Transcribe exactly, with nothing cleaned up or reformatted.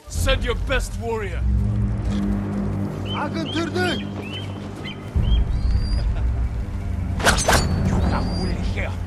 Send your best warrior. Hakan Turduk! You got here.